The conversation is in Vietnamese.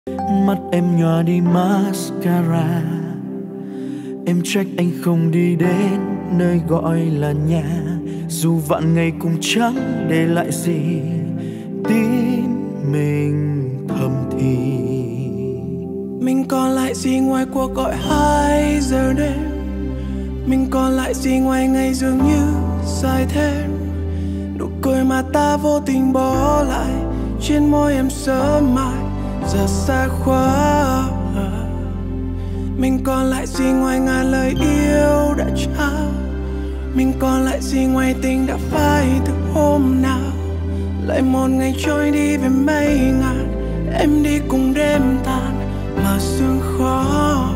Mắt em nhòa đi mascara, em trách anh không đi đến nơi gọi là nhà. Dù vạn ngày cũng chẳng để lại gì, tim mình thầm thì. Mình còn lại gì ngoài cuộc gọi 2 giờ đêm? Mình còn lại gì ngoài ngày dường như dài thêm? Nụ cười mà ta vô tình bỏ lại trên môi em sớm mai giờ xa quá. Mình còn lại gì ngoài ngàn lời yêu đã trao? Mình còn lại gì ngoài tình đã phai từ hôm nào? Lại một ngày trôi đi về mây ngàn, em đi cùng đêm tàn mà sương khó.